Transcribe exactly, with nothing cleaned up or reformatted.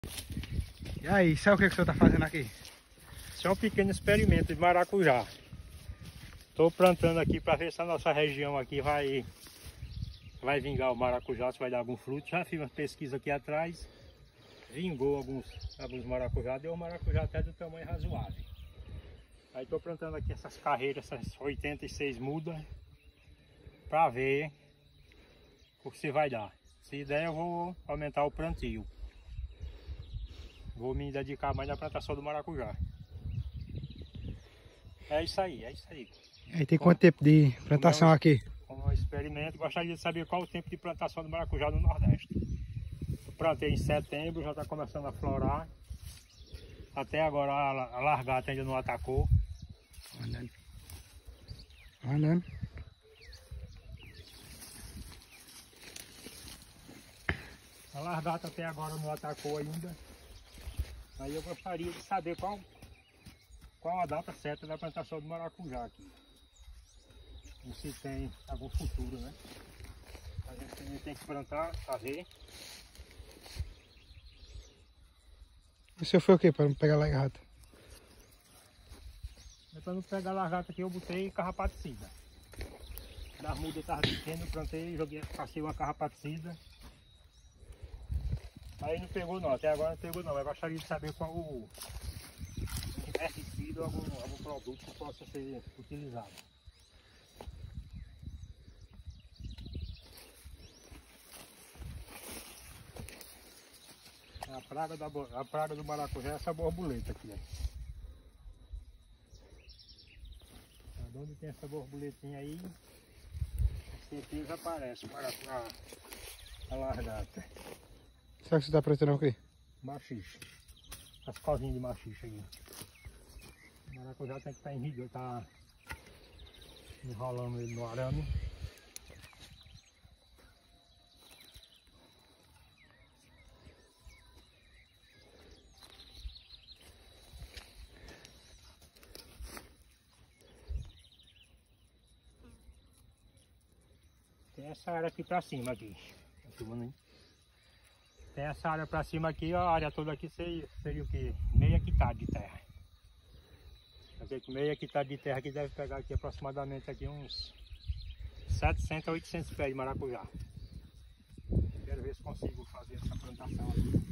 E aí, sabe o que, que o senhor tá fazendo aqui? Isso é um pequeno experimento de maracujá. Estou plantando aqui para ver se a nossa região aqui vai, vai vingar o maracujá, se vai dar algum fruto. Já fiz uma pesquisa aqui atrás, vingou alguns, alguns maracujá, deu um maracujá até do tamanho razoável. Aí estou plantando aqui essas carreiras, essas oitenta e seis mudas, para ver o que se vai dar. Se der, eu vou aumentar o plantio. Vou me dedicar mais na plantação do maracujá. É isso aí, é isso aí. Aí tem quanto tempo de plantação Como é um, aqui? Como um experimento, gostaria de saber qual o tempo de plantação do maracujá no Nordeste. Eu plantei em setembro, já está começando a florar. Até agora a, a largata ainda não atacou. Andando. Andando. A largata até agora não atacou ainda. Aí eu gostaria de saber qual, qual a data certa da plantação do maracujá aqui. E se tem algum futuro, né? A gente também tem que plantar, fazer. O senhor foi o que para não pegar lagarta? Para não pegar a largata aqui eu botei carrapaticida. Das mudas estavam pequenas, eu plantei, joguei, passei uma carrapaticida. Aí não pegou não, até agora não pegou não. Eu gostaria de saber qual o herbicida ou algum, algum produto que possa ser utilizado. A praga, da, a praga do maracujá é essa borboleta aqui. Ó. Onde tem essa borboletinha aí, com certeza aparece maracujá, a largata. Será que você está plantando o quê? Machixe. As cozinhas de machixe aí. O maracujá tem que estar enrido, tá enrolando ele no arame. Tem essa área aqui pra cima aqui. Tem essa área pra cima aqui, a área toda aqui seria, seria o que? Meia hectare de terra. Quer dizer que meia hectare de terra aqui deve pegar aqui aproximadamente aqui uns setecentos a oitocentos pés de maracujá. Quero ver se consigo fazer essa plantação aqui.